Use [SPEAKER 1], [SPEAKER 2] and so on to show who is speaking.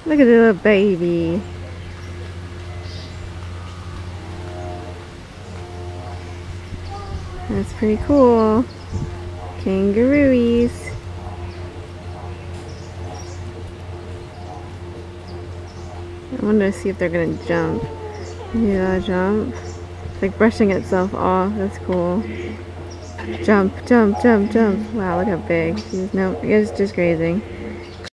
[SPEAKER 1] Look at the little baby. That's pretty cool. Kangaroos. I wanted to see if they're gonna jump. Yeah, jump. It's like brushing itself off. That's cool. Jump, jump, jump, jump. Wow, look how big. She's, nope, I guess just grazing.